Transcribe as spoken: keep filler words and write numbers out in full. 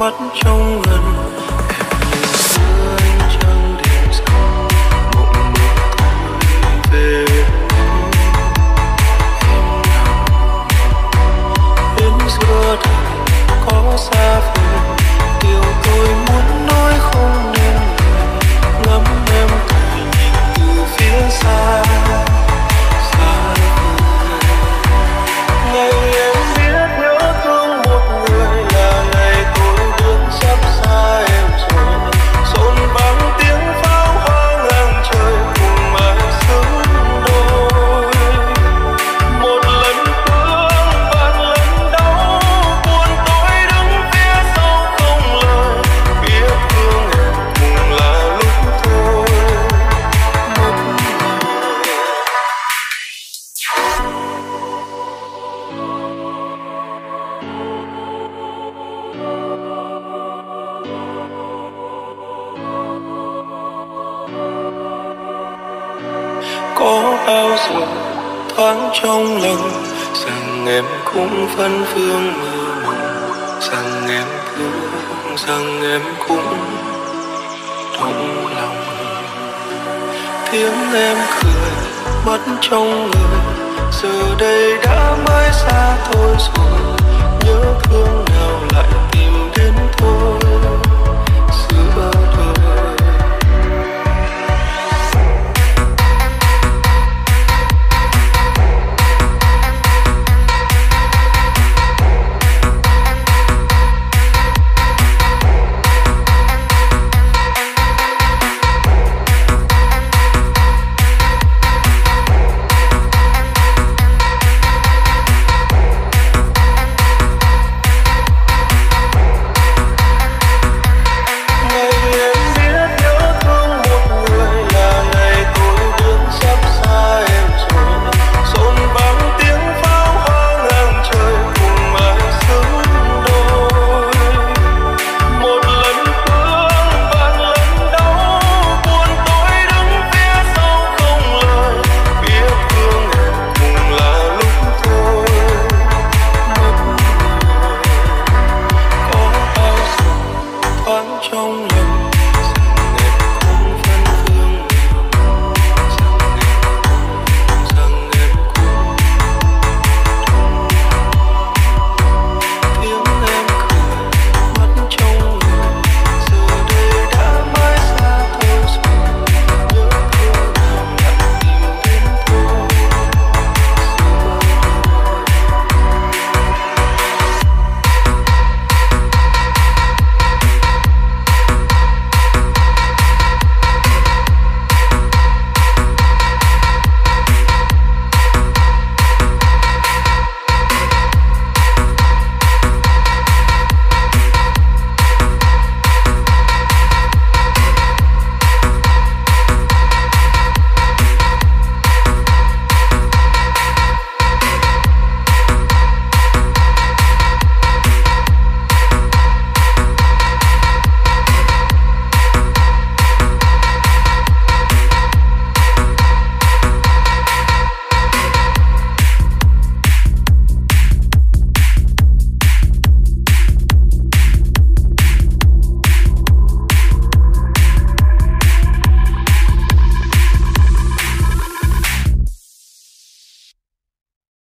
mắt trong lần em như xưa anh trăng đêm dài mộng mơ thôi về em nào đến giữa đời có xa vời điều tôi muốn nói không nên lời ngắm em cười nhìn từ phía xa xa vời ngày em biết nhớ thương một người là ngày tôi bước sắp xa em rồi rộn vang tiếng pháo hoa ngang trời cùng ai xứng đôi một lần thương vạn lần đau buồn tôi đứng phía sau không lời biết thương em cùng là lúc thôi mất người. Có bao giờ thoáng trong lòng rằng em cũng phân phương mơ mộng rằng em thương rằng em cũng động lòng tiếng em cười mất trong lời giờ đây đã mãi xa thôi rồi nhớ thương